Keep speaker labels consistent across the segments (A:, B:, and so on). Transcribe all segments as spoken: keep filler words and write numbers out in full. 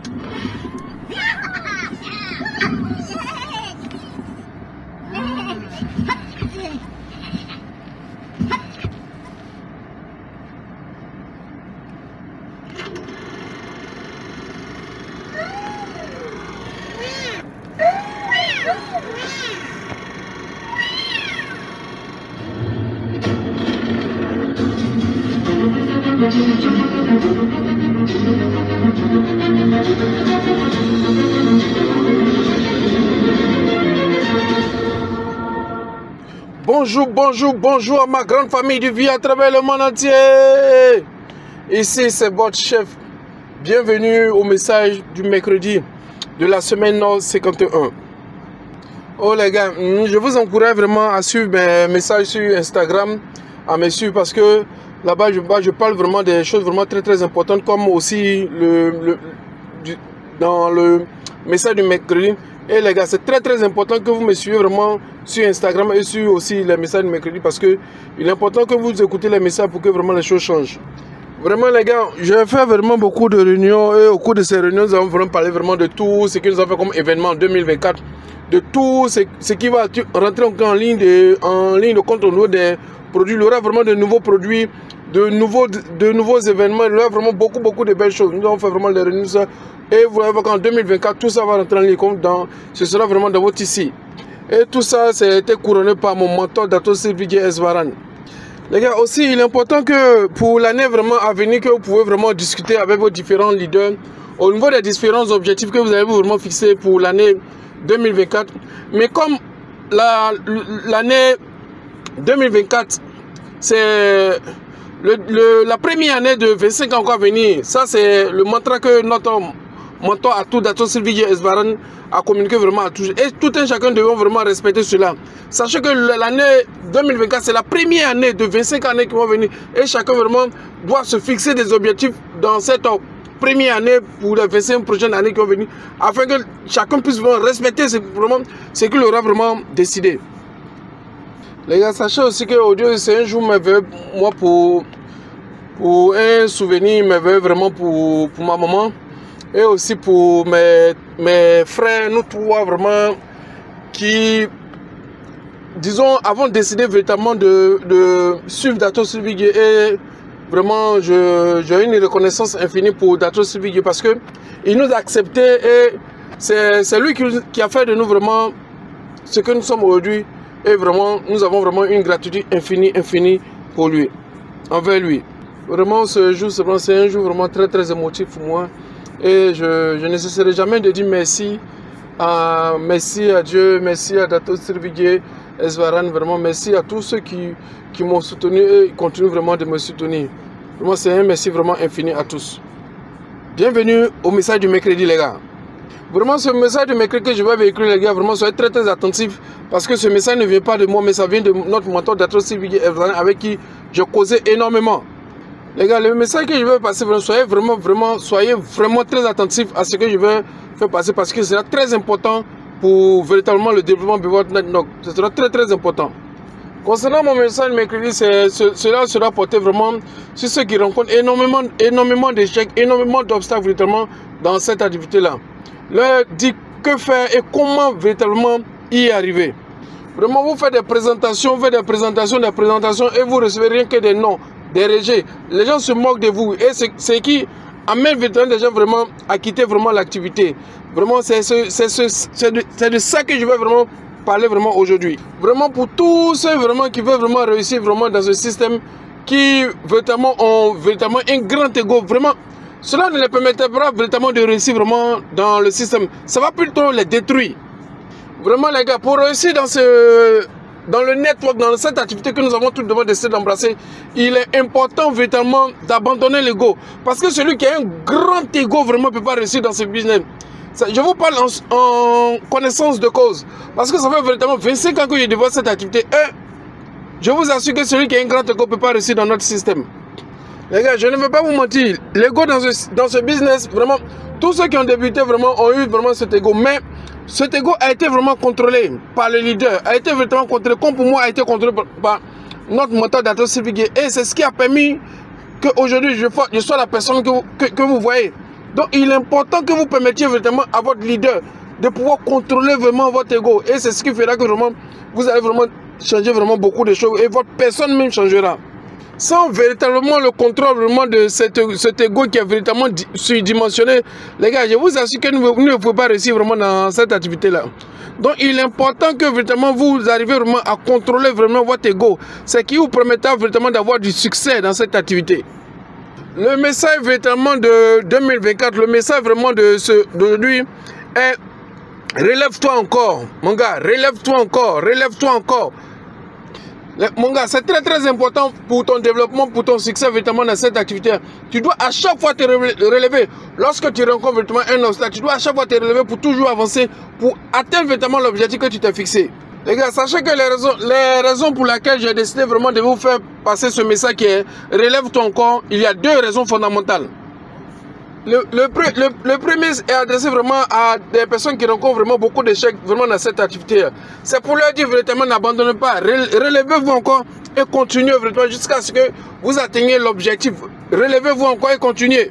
A: Bonjour, bonjour, bonjour à ma grande famille du vie à travers le monde entier. Ici, c'est votre chef. Bienvenue au message du mercredi de la semaine cinquante et un. Oh les gars, je vous encourage vraiment à suivre mes messages sur Instagram, à me suivre parce que là-bas, je, je parle vraiment des choses vraiment très très importantes, comme aussi le, le, du, dans le message du mercredi. Et les gars, c'est très très important que vous me suivez vraiment sur Instagram et sur aussi les messages du mercredi parce que il est important que vous écoutez les messages pour que vraiment les choses changent. Vraiment les gars, j'ai fait vraiment beaucoup de réunions et au cours de ces réunions, nous avons vraiment parlé vraiment de tout ce que nous avons fait comme événement en deux mille vingt-quatre, de tout ce, ce qui va rentrer en ligne de, en ligne de compte au niveau des produits. Il y aura vraiment de nouveaux produits, de nouveaux, de nouveaux événements, il y aura vraiment beaucoup beaucoup de belles choses. Nous avons fait vraiment des réunions et vous voyez qu'en deux mille vingt-quatre, tout ça va rentrer en ligne comme dans, ce sera vraiment dans votre ici. Et tout ça, c'était couronné par mon mentor Dato Sylvie Esvaran. Les gars, aussi, il est important que pour l'année vraiment à venir, que vous pouvez vraiment discuter avec vos différents leaders au niveau des différents objectifs que vous avez vraiment fixés pour l'année deux mille vingt-quatre. Mais comme l'année deux mille vingt-quatre, c'est le, le, la première année de vingt-cinq ans encore à venir, ça c'est le mantra que notre mentor à tout Dato Sylvie Esvaran a communiqué vraiment à tous. Et tout un chacun devons vraiment respecter cela. Sachez que l'année deux mille vingt-quatre, c'est la première année de vingt-cinq années qui vont venir. Et chacun vraiment doit se fixer des objectifs dans cette première année pour les vingt-cinq prochaines années qui vont venir. Afin que chacun puisse vraiment respecter ce, vraiment, ce qu'il aura vraiment décidé. Les gars, sachez aussi qu'aujourd'hui, c'est un jour merveilleux, moi, pour, pour un souvenir merveilleux vraiment pour, pour ma maman. Et aussi pour mes, mes frères, nous trois vraiment, qui, disons, avons décidé véritablement de, de suivre Dato Sylvie. Et vraiment, j'ai une reconnaissance infinie pour Dato Sylvie parce qu'il nous a acceptés et c'est lui qui, qui a fait de nous vraiment ce que nous sommes aujourd'hui. Et vraiment, nous avons vraiment une gratitude infinie, infinie pour lui, envers lui. Vraiment, ce jour, c'est un jour vraiment très, très émotif pour moi. Et je, je ne cesserai jamais de dire merci à, merci à Dieu, merci à Dato Sylvie Esvaran, vraiment merci à tous ceux qui, qui m'ont soutenu et continuent vraiment de me soutenir. Vraiment, c'est un merci vraiment infini à tous. Bienvenue au message du mercredi, les gars. Vraiment, ce message du mercredi que je vais véhiculer, les gars, vraiment, soyez très très attentifs parce que ce message ne vient pas de moi, mais ça vient de notre mentor Dato Sylvie Esvaran avec qui je causais énormément. Les gars, le message que je vais passer, soyez vraiment, vraiment, soyez vraiment très attentifs à ce que je vais faire passer parce que ce sera très important pour véritablement le développement de votre network. Ce sera très, très important. Concernant mon message mercredi, cela sera porté vraiment sur ceux qui rencontrent énormément, énormément d'échecs, énormément d'obstacles véritablement dans cette activité-là. Leur dit que faire et comment véritablement y arriver. Vraiment, vous faites des présentations, vous faites des présentations, des présentations et vous recevez rien que des noms, des rejets. Les gens se moquent de vous et c'est ce qui amène des gens vraiment à quitter vraiment l'activité. Vraiment, c'est ce, ce, de, de ça que je vais vraiment parler vraiment aujourd'hui. Vraiment pour tous ceux vraiment qui veulent vraiment réussir vraiment dans ce système qui véritablement ont véritablement un grand ego. Vraiment, cela ne les permettra pas véritablement de réussir vraiment dans le système. Ça va plutôt les détruire. Vraiment les gars, pour réussir dans ce... dans le network, dans cette activité que nous avons tous devant décider d'embrasser, il est important véritablement d'abandonner l'ego. Parce que celui qui a un grand ego vraiment ne peut pas réussir dans ce business. Je vous parle en, en connaissance de cause. Parce que ça fait véritablement vingt-cinq ans que je développe cette activité. Et je vous assure que celui qui a un grand ego ne peut pas réussir dans notre système. Les gars, je ne veux pas vous mentir. L'ego dans ce, dans ce business, vraiment, tous ceux qui ont débuté vraiment ont eu vraiment cet ego. Mais cet ego a été vraiment contrôlé par le leader, a été vraiment contrôlé, comme pour moi, a été contrôlé par, par notre mentor Dato Sylvie. Et c'est ce qui a permis qu'aujourd'hui, je, je sois la personne que vous, que, que vous voyez. Donc il est important que vous permettiez vraiment à votre leader de pouvoir contrôler vraiment votre ego. Et c'est ce qui fera que vraiment vous allez vraiment changer vraiment beaucoup de choses et votre personne même changera. Sans véritablement le contrôle vraiment de cet, cet ego qui est véritablement surdimensionné, les gars, je vous assure que vous ne pouvez pas réussir vraiment dans cette activité-là. Donc il est important que véritablement vous arrivez vraiment à contrôler vraiment votre ego. Ce qui vous permettra véritablement d'avoir du succès dans cette activité. Le message véritablement de deux mille vingt-quatre, le message vraiment de ce d'aujourd'hui est relève-toi encore, mon gars, relève-toi encore, relève-toi encore. Mon gars, c'est très très important pour ton développement, pour ton succès véritablement dans cette activité. Tu dois à chaque fois te relever. Lorsque tu rencontres véritablement un obstacle, tu dois à chaque fois te relever pour toujours avancer, pour atteindre véritablement l'objectif que tu t'es fixé. Les gars, sachez que les raisons, les raisons pour lesquelles j'ai décidé vraiment de vous faire passer ce message qui est relève-toi encore, il y a deux raisons fondamentales. Le, le, le, le premier est adressé vraiment à des personnes qui rencontrent vraiment beaucoup d'échecs vraiment dans cette activité. C'est pour leur dire véritablement n'abandonnez pas, relevez-vous encore et continuez véritablement jusqu'à ce que vous atteigniez l'objectif. Relevez-vous encore et continuez.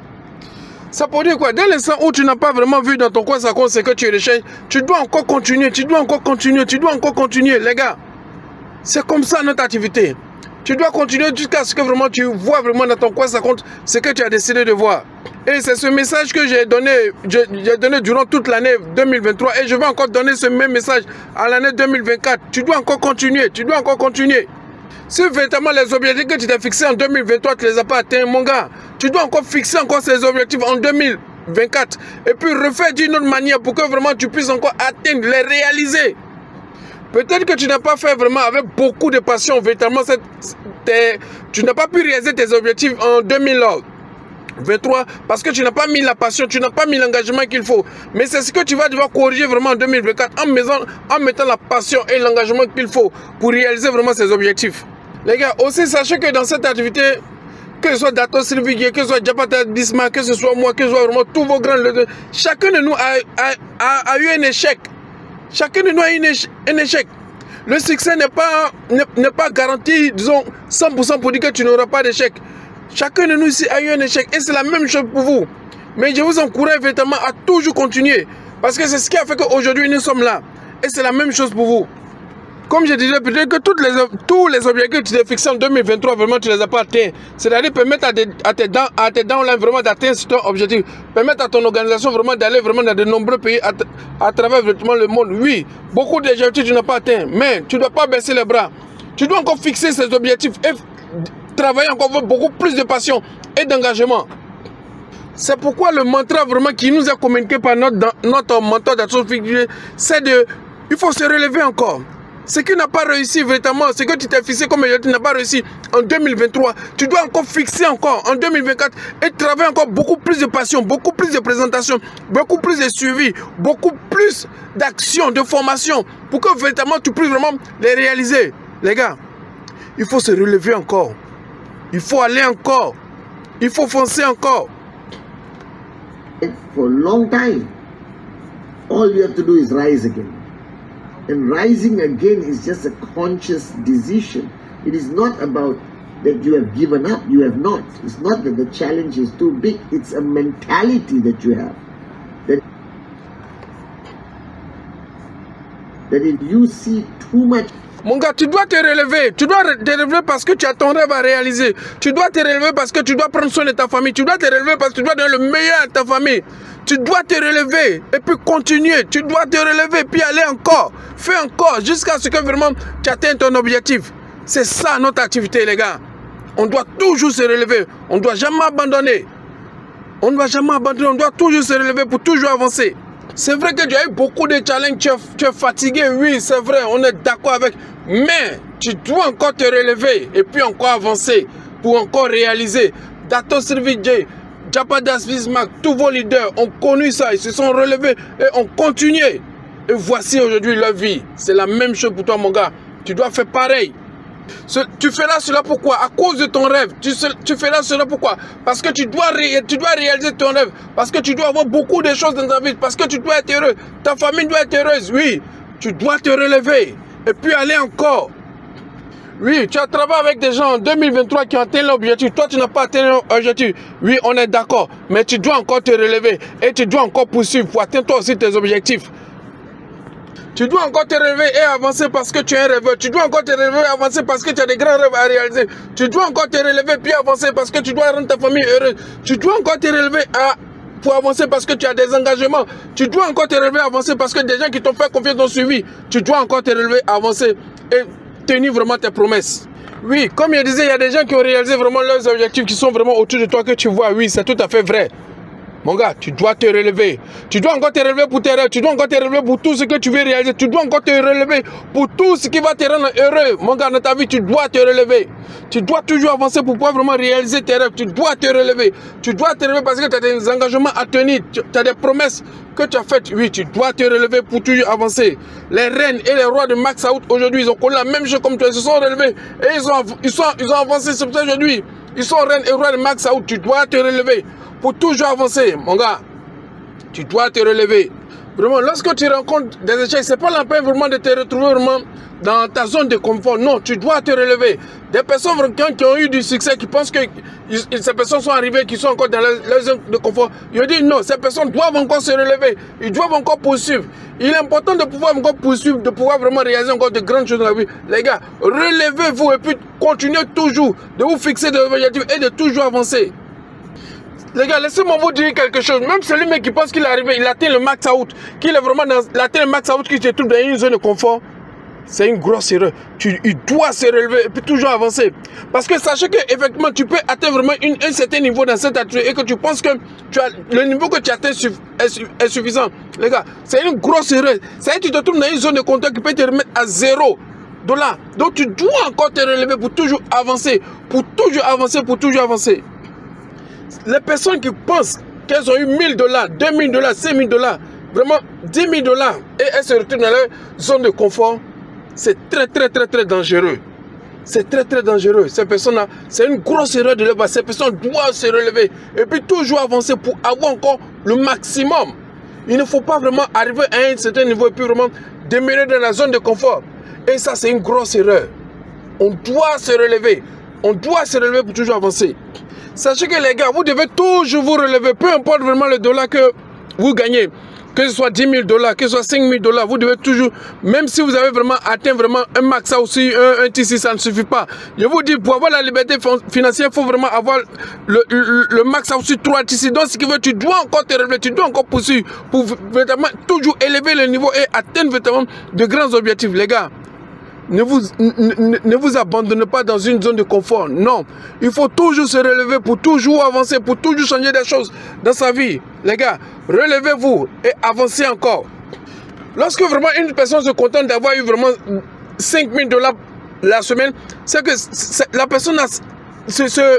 A: Ça peut dire quoi? Dès l'instant où tu n'as pas vraiment vu dans ton coin ça compte, c'est que tu es l'échec, tu dois encore continuer, tu dois encore continuer, tu dois encore continuer, les gars. C'est comme ça notre activité. Tu dois continuer jusqu'à ce que vraiment tu vois vraiment dans ton coin ça compte ce que tu as décidé de voir. Et c'est ce message que j'ai donné, j'ai donné durant toute l'année deux mille vingt-trois et je vais encore donner ce même message à l'année deux mille vingt-quatre. Tu dois encore continuer, tu dois encore continuer. Si véritablement les objectifs que tu t'es fixés en deux mille vingt-trois, tu ne les as pas atteints, mon gars, tu dois encore fixer encore ces objectifs en deux mille vingt-quatre et puis refaire d'une autre manière pour que vraiment tu puisses encore atteindre, les réaliser. Peut-être que tu n'as pas fait vraiment avec beaucoup de passion, véritablement, cette, tes, tu n'as pas pu réaliser tes objectifs en deux mille vingt-trois parce que tu n'as pas mis la passion, tu n'as pas mis l'engagement qu'il faut. Mais c'est ce que tu vas devoir corriger vraiment en deux mille vingt-quatre en mettant, en mettant la passion et l'engagement qu'il faut pour réaliser vraiment ces objectifs. Les gars, aussi sachez que dans cette activité, que ce soit Dato Sylvie, que ce soit Japata Bismarck, que ce soit moi, que ce soit vraiment tous vos grands leaders, chacun de nous a, a, a, a eu un échec. Chacun de nous a eu un échec. Le succès n'est pas, n'est pas garanti, disons, cent pour cent pour dire que tu n'auras pas d'échec. Chacun de nous ici a eu un échec et c'est la même chose pour vous. Mais je vous encourage véritablement à toujours continuer. Parce que c'est ce qui a fait qu'aujourd'hui nous sommes là. Et c'est la même chose pour vous. Comme je disais, peut-être que toutes les, tous les objectifs que tu t'es fixés en deux mille vingt-trois, vraiment tu ne les as pas atteints. C'est-à-dire permettre à, des, à tes dents, à tes dents vraiment d'atteindre ton objectif. Permettre à ton organisation vraiment d'aller vraiment dans de nombreux pays à, à travers vraiment le monde. Oui, beaucoup d'objectifs tu n'as pas atteints. Mais tu ne dois pas baisser les bras. Tu dois encore fixer ces objectifs et travailler encore avec beaucoup plus de passion et d'engagement. C'est pourquoi le mantra vraiment qui nous a communiqué par notre, notre mentor d'Astrofigure, c'est de, il faut se relever encore. Ce qui n'a pas réussi véritablement, ce que tu t'es fixé comme objectif n'a pas réussi en deux mille vingt-trois, tu dois encore fixer encore en deux mille vingt-quatre et travailler encore beaucoup plus de passion, beaucoup plus de présentation, beaucoup plus de suivi, beaucoup plus d'action, de formation pour que véritablement tu puisses vraiment les réaliser. Les gars, il faut se relever encore. Il faut aller encore. Il faut foncer encore.
B: For a long time, all you have to do is rise again. And rising again is just a conscious decision. It is not about that you have given up. You have not. It's not that the challenge is too big. It's a mentality that you have. That, that if you see too much...
A: Mon gars, tu dois te relever. Tu dois te relever parce que tu as ton rêve à réaliser. Tu dois te relever parce que tu dois prendre soin de ta famille. Tu dois te relever parce que tu dois donner le meilleur à ta famille. Tu dois te relever et puis continuer. Tu dois te relever et puis aller encore. Fais encore jusqu'à ce que vraiment tu atteignes ton objectif. C'est ça notre activité, les gars. On doit toujours se relever. On ne doit jamais abandonner. On ne doit jamais abandonner. On doit toujours se relever pour toujours avancer. C'est vrai que tu as eu beaucoup de challenges. Tu es, tu es fatigué, oui, c'est vrai. On est d'accord avec. Mais tu dois encore te relever et puis encore avancer pour encore réaliser. Dato Sylvie J, Japata Bismarck, tous vos leaders ont connu ça, ils se sont relevés et ont continué. Et voici aujourd'hui leur vie. C'est la même chose pour toi, mon gars. Tu dois faire pareil. Ce, tu feras cela pourquoi? À cause de ton rêve. Tu, tu feras cela pourquoi? Parce que tu dois, ré, tu dois réaliser ton rêve. Parce que tu dois avoir beaucoup de choses dans ta vie. Parce que tu dois être heureux. Ta famille doit être heureuse. Oui, tu dois te relever. Et puis aller encore. Oui, tu as travaillé avec des gens en deux mille vingt-trois qui ont atteint l'objectif. Toi, tu n'as pas atteint l'objectif. Oui, on est d'accord. Mais tu dois encore te relever et tu dois encore poursuivre pour atteindre toi aussi tes objectifs. Tu dois encore te relever et avancer parce que tu es un rêveur. Tu dois encore te relever et avancer parce que tu as des grands rêves à réaliser. Tu dois encore te relever puis avancer parce que tu dois rendre ta famille heureuse. Tu dois encore te relever à, pour avancer parce que tu as des engagements. Tu dois encore te relever et avancer parce que des gens qui t'ont fait confiance t'ont suivi. Tu dois encore te relever, avancer et tenir vraiment tes promesses. Oui, comme je disais, il y a des gens qui ont réalisé vraiment leurs objectifs qui sont vraiment autour de toi que tu vois. Oui, c'est tout à fait vrai. Mon gars, tu dois te relever. Tu dois encore te relever pour tes rêves. Tu dois encore te relever pour tout ce que tu veux réaliser. Tu dois encore te relever pour tout ce qui va te rendre heureux. Mon gars, dans ta vie, tu dois te relever. Tu dois toujours avancer pour pouvoir vraiment réaliser tes rêves. Tu dois te relever. Tu dois te relever parce que tu as des engagements à tenir. Tu as des promesses que tu as faites. Oui, tu dois te relever pour toujours avancer. Les reines et les rois de Max Out, aujourd'hui, ils ont connu la même chose comme toi. Ils se sont relevés et ils ont, ils sont, ils ont avancé. C'est pour ça aujourd'hui, ils sont reines et rois de Max Out. Tu dois te relever. Pour toujours avancer, mon gars, tu dois te relever. Vraiment, lorsque tu rencontres des échecs, ce n'est pas la peine vraiment de te retrouver vraiment dans ta zone de confort. Non, tu dois te relever. Des personnes qui ont eu du succès, qui pensent que ces personnes sont arrivées, qui sont encore dans leur zone de confort. Je dis non, ces personnes doivent encore se relever. Ils doivent encore poursuivre. Il est important de pouvoir encore poursuivre, de pouvoir vraiment réaliser encore de grandes choses dans la vie. Les gars, relevez-vous et puis continuez toujours de vous fixer des objectifs et de toujours avancer. Les gars, laissez-moi vous dire quelque chose. Même celui qui pense qu'il est arrivé, il atteint le max out, qu'il est vraiment dans il atteint le max out, qui se trouve dans une zone de confort, c'est une grosse erreur. Tu, il doit se relever et puis toujours avancer. Parce que sachez qu'effectivement, tu peux atteindre vraiment une, un certain niveau dans cette attitude et que tu penses que tu as, le niveau que tu atteins est, est suffisant. Les gars, c'est une grosse erreur. Ça veut dire que tu te trouves dans une zone de confort qui peut te remettre à zéro dollar. Donc tu dois encore te relever pour toujours avancer. Pour toujours avancer, pour toujours avancer. Les personnes qui pensent qu'elles ont eu mille dollars, deux mille dollars, cinq mille dollars, vraiment dix mille dollars, et elles se retrouvent dans leur zone de confort, c'est très très très très dangereux. C'est très très dangereux. Ces personnes-là, c'est une grosse erreur de leur part. Ces personnes doivent se relever et puis toujours avancer pour avoir encore le maximum. Il ne faut pas vraiment arriver à un certain niveau et puis vraiment demeurer dans la zone de confort. Et ça, c'est une grosse erreur. On doit se relever. On doit se relever pour toujours avancer. Sachez que les gars, vous devez toujours vous relever, peu importe vraiment le dollar que vous gagnez, que ce soit dix mille dollars, que ce soit cinq mille dollars, vous devez toujours, même si vous avez vraiment atteint vraiment un max aussi, un, un T C, ça ne suffit pas. Je vous dis, pour avoir la liberté financière, il faut vraiment avoir le, le, le max aussi trois T C. Donc, ce qui veut, tu dois encore te relever, tu dois encore poursuivre pour vraiment toujours élever le niveau et atteindre vraiment de grands objectifs, les gars. Ne vous, ne, ne vous abandonnez pas dans une zone de confort. Non. Il faut toujours se relever pour toujours avancer, pour toujours changer des choses dans sa vie. Les gars, relevez-vous et avancez encore. Lorsque vraiment une personne se contente d'avoir eu vraiment cinq mille dollars la semaine, c'est que la personne a, se, se,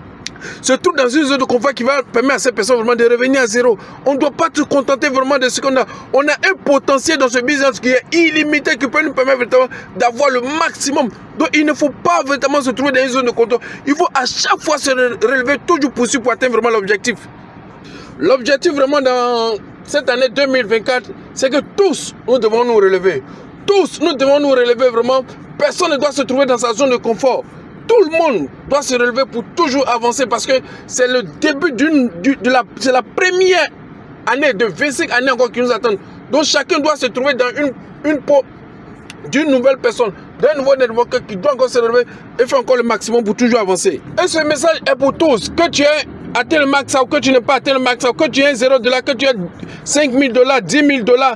A: se trouve dans une zone de confort qui va permettre à cette personne vraiment de revenir à zéro. On ne doit pas se contenter vraiment de ce qu'on a. On a un potentiel dans ce business qui est illimité, qui peut nous permettre d'avoir le maximum. Donc il ne faut pas vraiment se trouver dans une zone de confort. Il faut à chaque fois se relever, toujours poursuivre pour atteindre vraiment l'objectif. L'objectif vraiment dans cette année deux mille vingt-quatre, c'est que tous nous devons nous relever. Tous nous devons nous relever vraiment. Personne ne doit se trouver dans sa zone de confort. Tout le monde doit se relever pour toujours avancer parce que c'est le début d'une, de la, c'est la première année de vingt-cinq années encore qui nous attendent. Donc chacun doit se trouver dans une, une peau d'une nouvelle personne, d'un nouveau networker qui doit encore se relever et faire encore le maximum pour toujours avancer. Et ce message est pour tous, que tu aies atteint le max ou que tu n'aies pas atteint le max, que tu aies zéro dollar, que tu aies cinq mille dollars, dix mille dollars,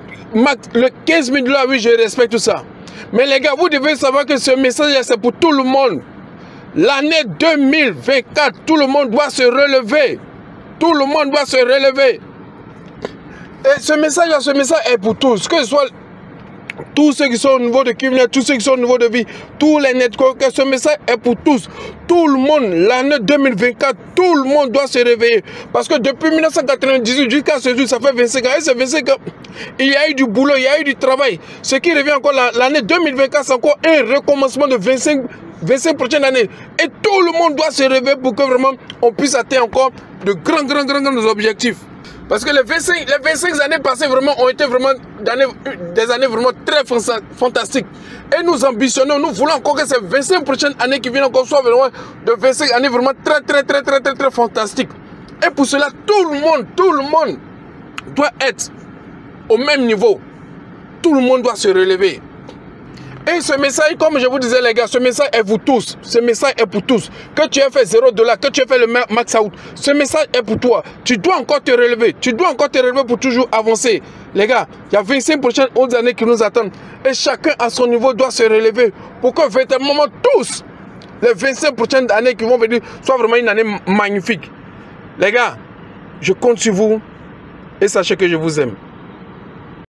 A: le quinze mille dollars, oui, je respecte tout ça. Mais les gars, vous devez savoir que ce message c'est pour tout le monde. L'année deux mille vingt-quatre, tout le monde doit se relever. Tout le monde doit se relever. Et ce message, ce message est pour tous. Que ce soit tous ceux qui sont au niveau de Kivnet, tous ceux qui sont au niveau de vie, tous les networkers, ce message est pour tous. Tout le monde, l'année deux mille vingt-quatre, tout le monde doit se réveiller. Parce que depuis mille neuf cent quatre-vingt-dix-huit jusqu'à ce jour, ça fait vingt-cinq ans. Et ces vingt-cinq ans, il y a eu du boulot, il y a eu du travail. Ce qui revient encore, l'année deux mille vingt-quatre, c'est encore un recommencement de vingt-cinq, vingt-cinq prochaines années. Et tout le monde doit se réveiller pour que vraiment on puisse atteindre encore de grands, grands, grands, grands objectifs. Parce que les vingt-cinq, les vingt-cinq années passées vraiment ont été vraiment des années vraiment très fantastiques. Et nous ambitionnons, nous voulons encore que ces vingt-cinq prochaines années qui viennent encore soient vraiment de vingt-cinq années vraiment très très très très très très fantastiques. Et pour cela, tout le monde, tout le monde doit être au même niveau. Tout le monde doit se relever. Et ce message, comme je vous disais les gars, ce message est pour tous. Ce message est pour tous. Que tu aies fait zéro dollar, que tu aies fait le max out, ce message est pour toi. Tu dois encore te relever. Tu dois encore te relever pour toujours avancer. Les gars, il y a vingt-cinq prochaines autres années qui nous attendent. Et chacun à son niveau doit se relever. Pour que véritablement tous, les vingt-cinq prochaines années qui vont venir, soient vraiment une année magnifique. Les gars, je compte sur vous. Et sachez que je vous aime.